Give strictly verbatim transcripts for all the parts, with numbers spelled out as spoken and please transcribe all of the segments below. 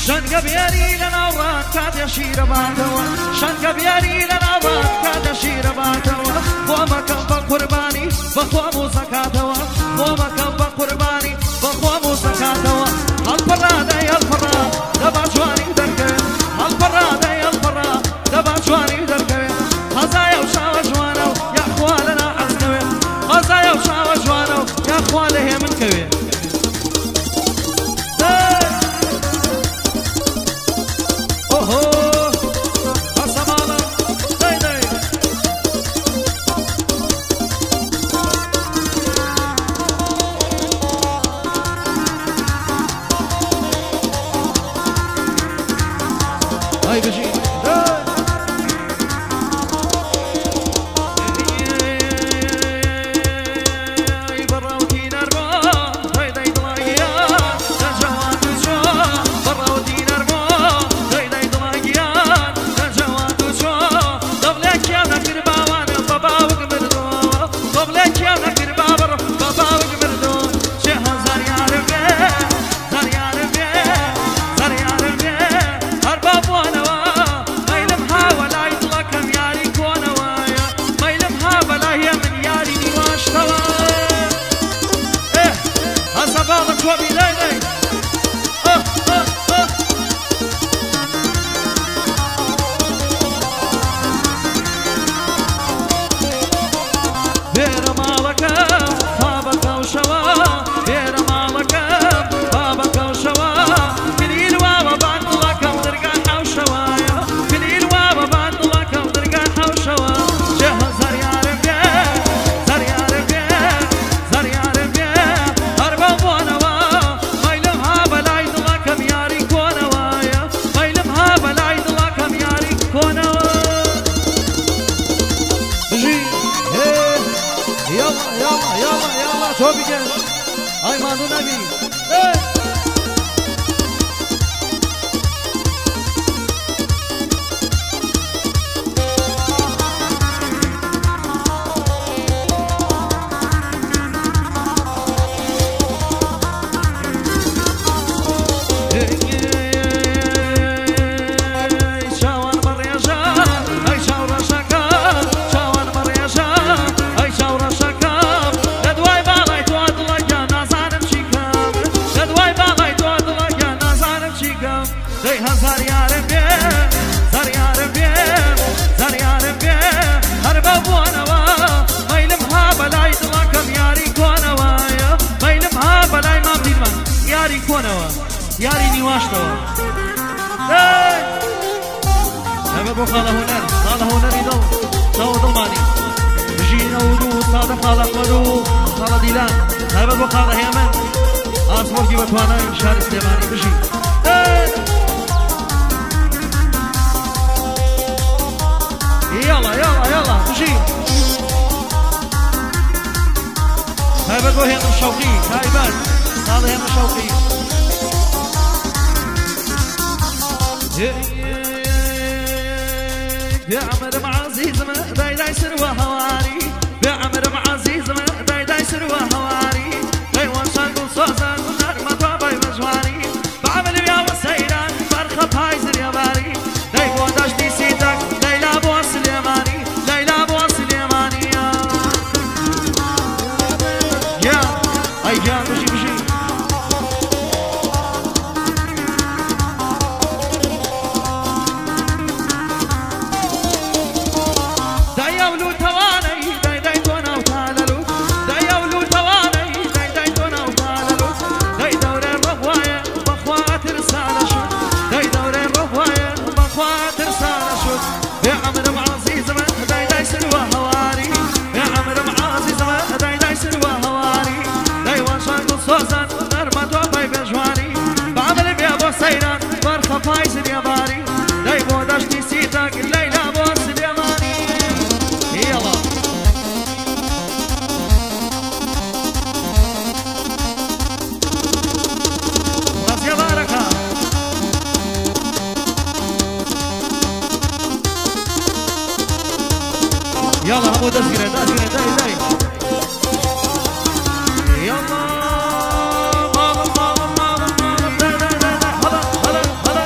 شنقة بياري لنا وران كاد يشير باتوا شنقة بياري لنا وران كاد يشير باتوا وما كان بقرباني بخوامو زكاتوا وما كان بقرباني بخوامو زكاتوا هالفرادة يا الفراد دبا جواني دركوي هالفرادة يا الفراد دبا جواني دركوي خزايا وشاوة جوانو يا اخوالنا عزكوي خزايا وشاوة جوانو يا اخواله هي من كوي ياري نواشتوا هذا بو خاله هنر خاله هنر يضل تو ضماني بجينا ودو صادق خاله احمدو خاله ديلان هذا بو خاله يمن اسموكي بتوانا شهر سليماني بجي يلا يلا يلا بجي هذا بو هيم الشوقي هايبان هذا هيم الشوقي يا عمر معزيز ما داي داي سروا هواري يا عمر معزيز ما داي داي سروا هواري داي وشاقل صوزان ونار ما طابي مجواري بعمل يا وسيران فرخة هايزر يا باري داي وداش دي سيتك داي لابو سليماني داي لابو سليماني يا اي يا بشي بشي فايز يا باري داي بوداش نسيتك الليلة بوس اليماني يلا راس يا باركة يلا همو دسكرة دسكرة داي داي يلا ماما ماما ماما ماما داي داي داي هلا هلا هلا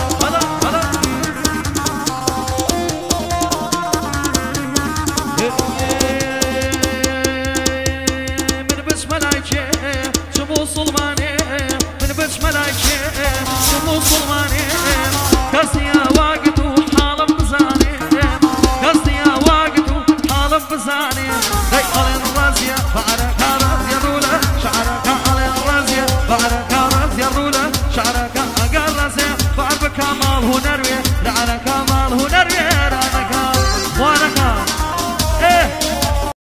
مسلماني من بش ملايكي مسلماني كاسيا واقت وحالم بزاني كاسيا واقت وحالم بزاني داي علي الرازية بعرك رازية رولة شعرك علي الرازية بعرك رازية رولة شعرك أقل رازية بعرك